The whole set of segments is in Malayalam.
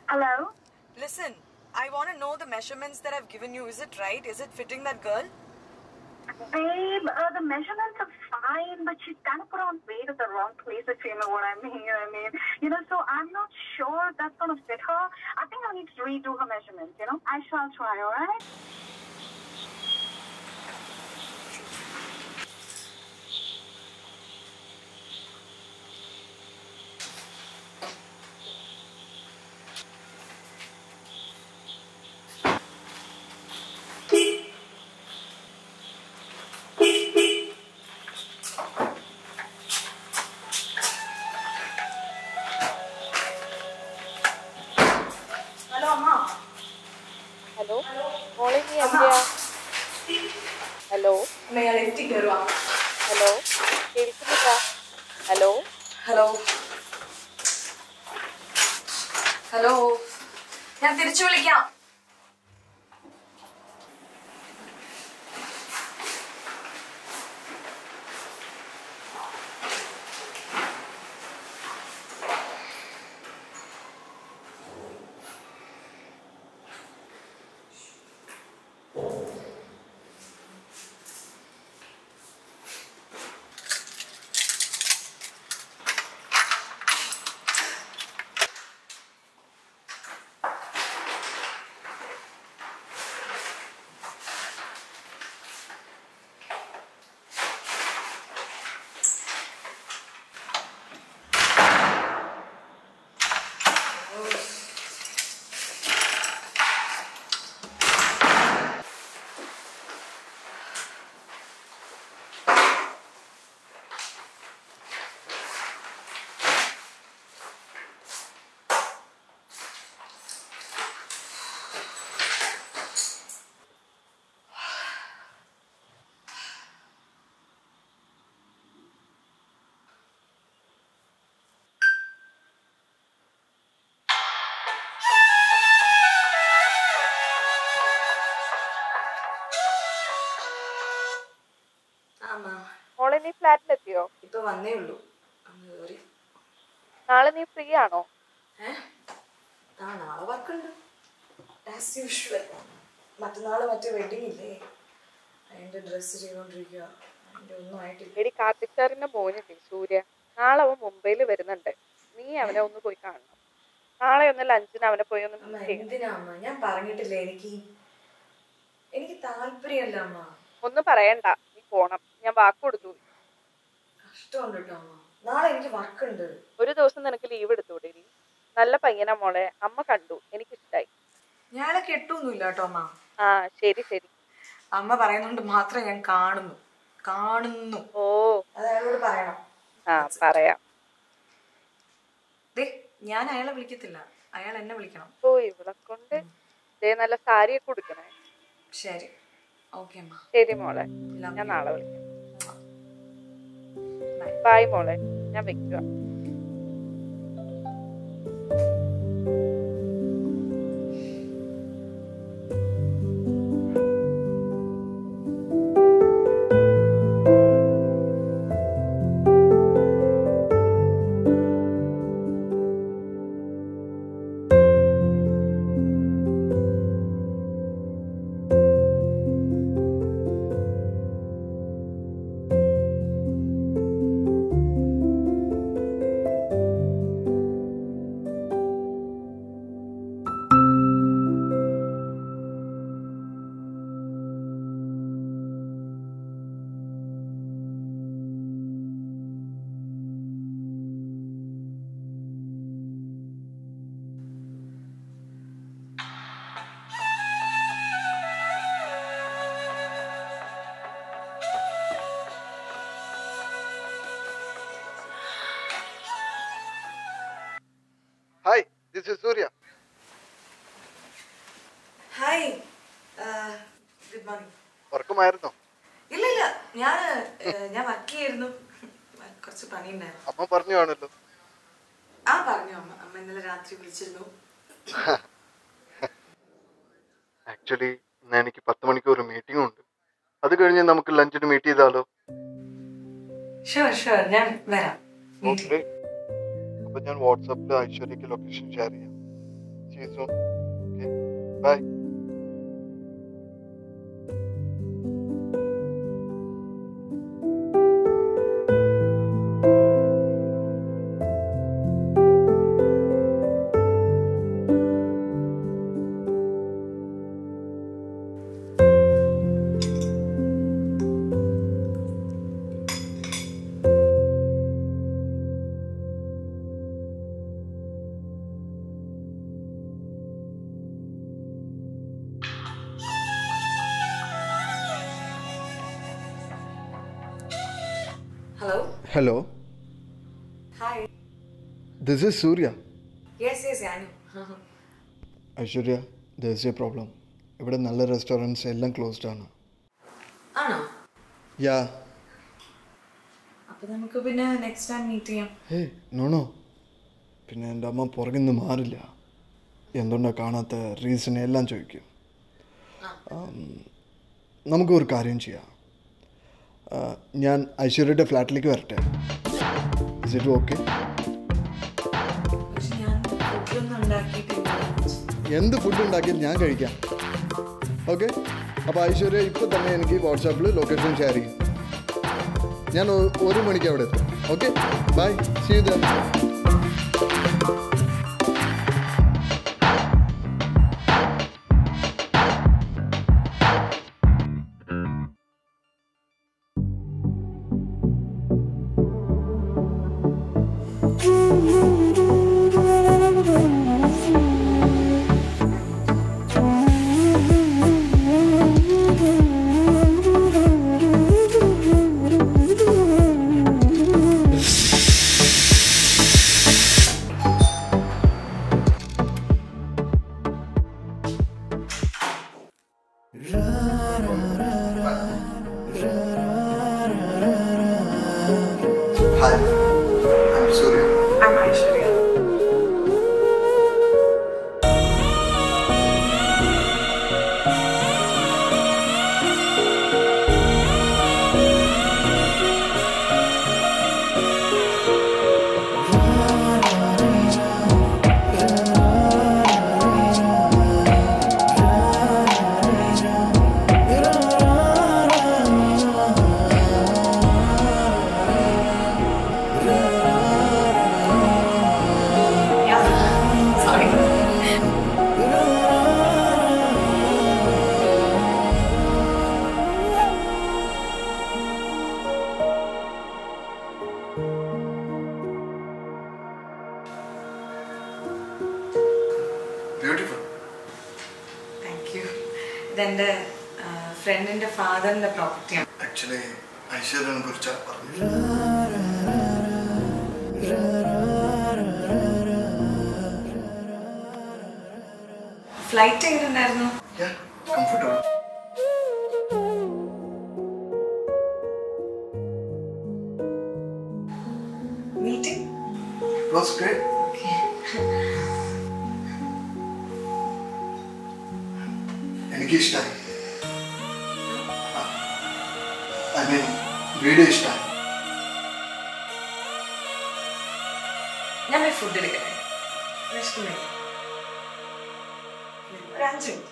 Hello? Listen, I want to know the measurements that I've given you. Is it right? Is it fitting that girl? Babe, the measurements are fine, but she's kind of put on weight at the wrong place, if you know what I mean. So I'm not sure that's going to fit her. I think I need to redo her measurements, I shall try, all right? Hello, Amma. Hello മോളെ നീ എവിടെയാ? ഹലോ ഹലോ കേൾക്കുന്നില്ല. ഹലോ ഹലോ ഹലോ ഞാൻ തിരിച്ചു വിളിക്കാം. മോളെ നീ ഫ്ലാറ്റിലെത്തിയോ? ഇപ്പൊ വന്നേ ഉള്ളൂ. നാളെ നീ ഫ്രീ ആണോ? നാളെ വർക്കുണ്ട് ആസ് യൂഷ്വൽ. മറ്റന്നാള് മറ്റേ വെഡിങ് ഇല്ലേ, അതിന്റെ ഡ്രസ്സ് ചെയ്തോണ്ടിരിക്കുക. അതിന്റെ ഒന്നും ആയിട്ടില്ല. എടി കാർത്തിക് സാറിന്റെ മോനില്ലേ സൂര്യ, നാളെ അവൻ മുംബൈയിൽ വരുന്നുണ്ട്. നീ അവനെ ഒന്ന് പോയി കാണണം. നാളെ ഒന്ന് ലഞ്ചിന് അവനെ പോയി ഒന്ന് meet ചെയ്യണം. എന്തിനാ അമ്മ? ഞാൻ പറഞ്ഞിട്ടില്ലേ എനിക്ക് താല്പര്യമല്ല അമ്മ. ഒന്നും പറയണ്ട, നീ പോണം. ഞാൻ വാക്ക് കൊടുത്തു. കഷ്ടമുണ്ട് കേട്ടോ അമ്മ. നാളെ എനിക്ക് വർക്കുണ്ട്. ഒരു ദിവസം നിനക്ക് ലീവ് എടുത്തൂടെ? നല്ല പയ്യനാ മോളെ, അമ്മ കണ്ടു, എനിക്കിഷ്ടായി. ഞാളെ കെട്ടൊന്നുമില്ല കേട്ടോ അമ്മ. ആ ശരി ശരി. അമ്മ പറയുന്നോണ്ട് മാത്രം ഞാൻ കാണുന്നു. ഓ അത് അയാളോട് പറയണം. ആ പറയാം. ഞാൻ അയാളെ വിളിക്കത്തില്ല, അയാൾ എന്നെ വിളിക്കണം. ഓ ഇവിടെ കൊണ്ട് നല്ല സാരിയൊക്കെ കൊടുക്കണേ. ശരി, ഓക്കെ അമ്മ. ശരി മോളെ, ഞാൻ നാളെ വിളിക്കാം. ബൈ മോളെ, ഞാൻ വെക്കുക. Hi, this is Surya. Hi, good morning. വർക്കുമായിരുന്നോ? ഇല്ല ഞാൻ വർക്ക് ചെയ്യായിരുന്നു. കുറച്ച് പണിയുണ്ടായിരുന്നു. അമ്മ പറഞ്ഞു കാണുമല്ലോ. പറഞ്ഞു അമ്മ ഇന്നലെ രാത്രി വിളിച്ചിരുന്നു. ആക്ച്വലി ഇന്ന് എനിക്ക് 10 മണിക്ക് ഒരു മീറ്റിംഗ് ഉണ്ട്. അത് കഴിഞ്ഞ് നമുക്ക് ലഞ്ചിന് മീറ്റ് ചെയ്താലോ? ഷുവർ ഞാൻ വരാം. ഓക്കെ. അപ്പൊ ഞാൻ വാട്സാപ്പിൽ ഐശ്വര്യക്ക് ലൊക്കേഷൻ ഷെയർ ചെയ്യാം. See you soon. Okay? Bye. Hello? Hello. Hi. This is Surya. Yes, I know. Aishwarya, there is a problem. ഇവിടെ നല്ല റെസ്റ്റോറൻറ്റ്സ് എല്ലാം ക്ലോസ്ഡ് ആണ്. ആണോ? യാ. അപ്പോൾ നമുക്ക് പിന്നെ നെക്സ്റ്റ് ടൈം മീറ്റ് ചെയ്യാം. ഹേയ് നോണോ, പിന്നെ എൻ്റെ അമ്മ പുറകിൽ നിന്ന് മാറില്ല. എന്തുകൊണ്ടാണ് കാണാത്ത റീസൺ എല്ലാം ചോദിക്കും. നമുക്കൊരു കാര്യം ചെയ്യാം. ഞാൻ ഐശ്വര്യയുടെ ഫ്ലാറ്റിലേക്ക് വരട്ടെ. Is it okay? പക്ഷെ ഞാൻ ഫുഡൊന്നും ഉണ്ടാക്കിയിട്ടില്ല. എന്ത് ഫുഡ് ഉണ്ടാക്കിയാൽ ഞാൻ കഴിക്കാം. ഓക്കെ, അപ്പോൾ ഐശ്വര്യ ഇപ്പോൾ തന്നെ എനിക്ക് വാട്സാപ്പിൽ ലൊക്കേഷൻ ഷെയർ ചെയ്യും. ഞാൻ 1 മണിക്ക് അവിടെ എത്തും. Okay, bye, see you then. Hi, I'm Surya. I'm Aishwarya. Beautiful. Thank you. ഇതെൻ്റെ ഫ്രണ്ടിൻ്റെ ഫാദറിൻ്റെ പ്രോപ്പർട്ടിയാണ്. ആക്ച്വലി ഐശ്വര്യനെ കുറിച്ചാണ് പറഞ്ഞത്. ഫ്ലൈറ്റ് എങ്ങനെയുണ്ടായിരുന്നു? Comfortable. Meeting? It was great. എനിക്ക് ഇഷ്ടമായി. ഐ മീൻ വീഡിയോ ഇഷ്ടമായി. ഞാൻ പോയി ഫുഡ് എടുക്കട്ടെ. വിശക്കുന്നില്ല. ഒരു 5 മിനിറ്റ്.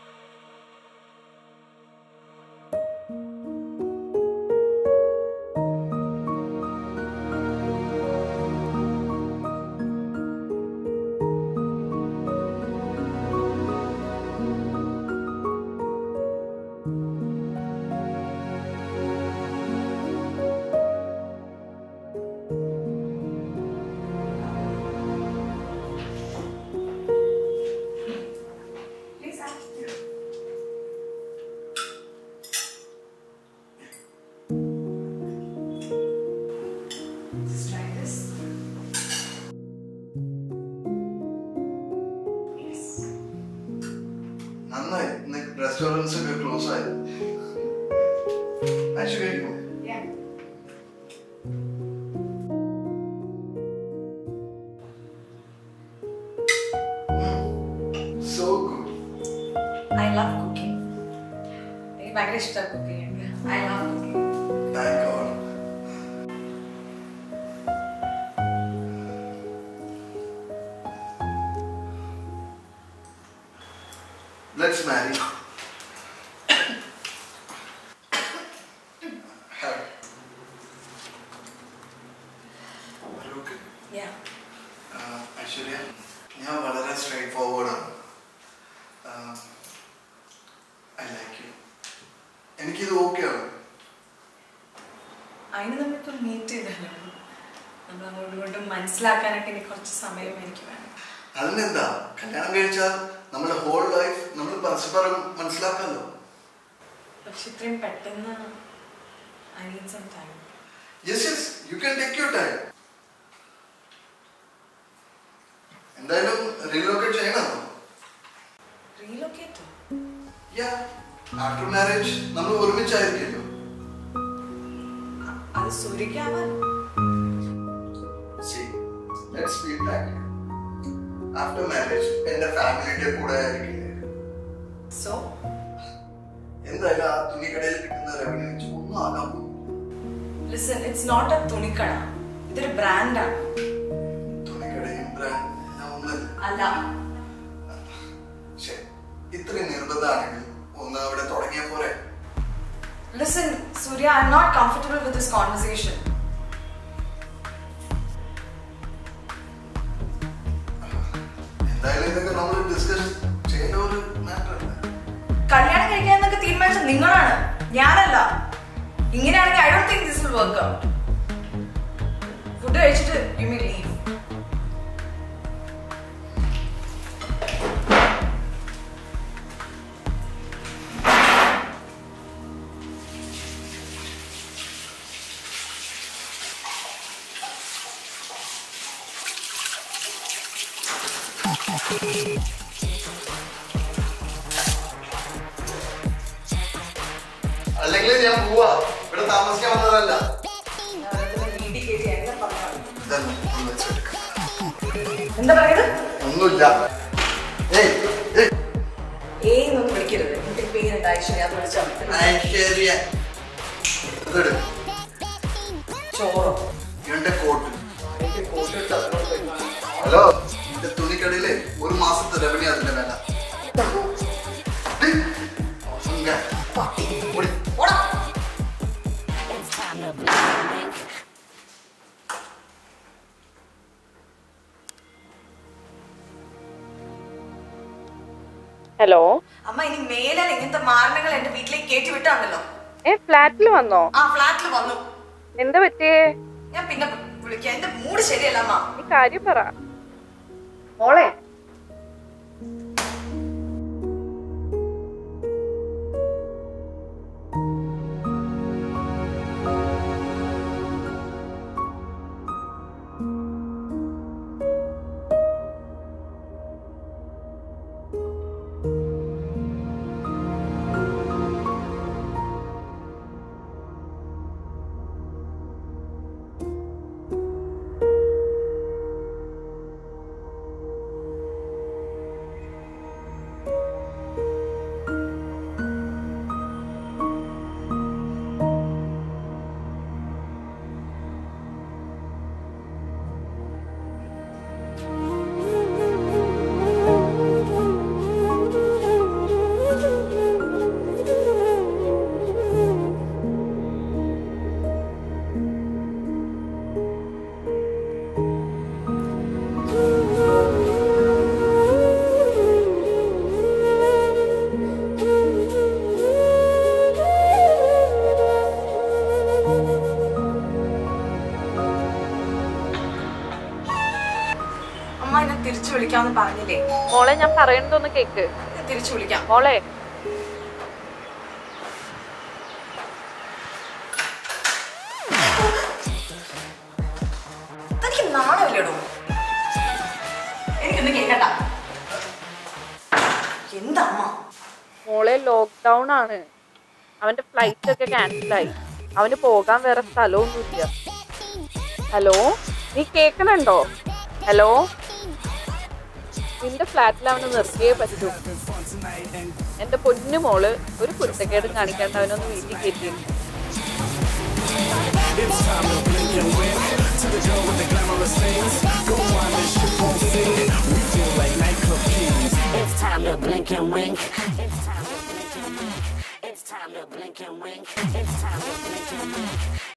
നന്നായി. റെസ്റ്റോറൻറ്റ്സ് ഒക്കെ ക്ലോസ് ആയി. കഴിക്കുമോ? So good. I love cooking. എനിക്ക് ഭയങ്കര ഇഷ്ടമാണ് cooking. I love cooking. Thank God. Let's marry. Aishwarya, ഞാൻ വളരെ സ്ട്രേറ്റ് ഫോർവേഡാണ്. I like you. എനിക്കിത് ഓക്കെയാണ്. അതിന് നമ്മളിപ്പോൾ മീറ്റ് ചെയ്തല്ലോ. നമ്മൾ അങ്ങോട്ട് മനസ്സിലാക്കാനൊക്കെ എനിക്ക് കുറച്ച് സമയം എനിക്ക് വേണം. അതിനെന്താ, കല്യാണം കഴിച്ചാൽ നമ്മുടെ ഹോൾ ലൈഫ് നമ്മൾ പരസ്പരം മനസ്സിലാക്കാമല്ലോ. പക്ഷെ ഇത്രയും പെട്ടെന്ന് I need some time. Yes, you can take your time. എന്തായാലും റീലോക്കേറ്റ് ചെയ്യണം. റീലോക്കേറ്റ്? Yeah, after marriage നമ്മൾ ഒരുമിച്ചായിരിക്കുമല്ലോ. അത് സൂര്യക്കാവാൻ. See, let's be practical. After marriage എൻ്റെ ഫാമിലിയുടെ കൂടെ ആയിരിക്കില്ലേ. So? എന്തായാലും ആ തുണിക്കടയിൽ കിട്ടുന്ന റവന്യൂ വെച്ച് ഒന്നും ആകാൻ പോകും. Listen, it's not a തുണിക്കട. ഇതൊരു ബ്രാൻഡാണ്. തുണിക്കടയും ബ്രാൻഡ് ഒന്നല്ല. അല്ല. ശരി, ഇത്രയും നിർബന്ധമാണെങ്കിൽ ഒന്ന് അവിടെ തുടങ്ങിയാൽ പോരെ? Listen, Surya, I'm not comfortable with this conversation. എന്തായാലും ഇതൊക്കെ നമ്മൾ ഡിസ്കസ് ചെയ്യേണ്ട ഒരു മാറ്റർ അല്ല. കല്യാണം കഴിക്കാൻ എന്നൊക്കെ തീരുമാനിച്ചത് നിങ്ങളാണ്, ഞാനല്ല. ഇങ്ങനെയാണെങ്കിൽ I don't think this will work out. Food കഴിച്ചിട്ട് you may leave. അല്ലെങ്കിൽ ഞാൻ പോവാ, ഇവിടെ താമസിക്കാൻ വന്നതല്ല. എന്താ പറയുന്നത്? ഒന്നുമില്ല. ഒന്നും വിളിക്കരുത്. എന്റെ പേരുണ്ട് ഐശ്വര്യ, അത് വിളിച്ചാൽ ഐശ്വര്യ. ചോറോ എന്റെ കോട്ട്. ഹലോ, എന്റെ തുണിക്കടയിലെ ഒരു മാസത്തെ റവന്യൂ അതിന്റെ വില. ഹലോ അമ്മ, ഇനി മേലാൽ ഇങ്ങനത്തെ മാരണങ്ങൾ എന്റെ വീട്ടിലേക്ക് കയറ്റി വിട്ടാണല്ലോ. ഫ്ലാറ്റിൽ വന്നോ? ആ, ഫ്ലാറ്റിൽ വന്നു. എന്താ പറ്റിയേ? ഞാൻ പിന്നെ വിളിക്കാം. എന്റെ മൂഡ് ശരിയല്ല അമ്മ. നീ കാര്യം പറ മോളെ. തിരിച്ചു വിളിക്കാന്ന് പറഞ്ഞില്ലേ മോളെ? ഞാൻ പറയുന്നതൊന്ന് കേക്ക്. തിരിച്ചു വിളിക്കാം മോളെ. തനിക്ക് നാണമില്ലടോ? എനിക്കൊന്നും കേക്കണ്ട. എന്താ അമ്മ? മോളെ, ലോക്ക്ഡൗൺ ആണ്. അവന്റെ ഫ്ലൈറ്റ് ഒക്കെ ക്യാൻസലായി. അവന് പോകാൻ വേറെ സ്ഥലമൊന്നുമില്ല. ഹലോ, നീ കേക്കണുണ്ടോ? ഹലോ, നിന്റെ ഫ്ലാറ്റിൽ അവന് നിർത്തിയേ പറ്റൂ. എന്റെ പൊന്നു മോള്, ഒരു കുരുത്തക്കേടും കാണിക്കാണ്ട് അവനൊന്ന് വീട്ടിൽ കയറ്റിയിരുന്നു. It's time to blink blink and wink. It's time to blink and wink. It's time to blink and wink. It's time to blink and wink.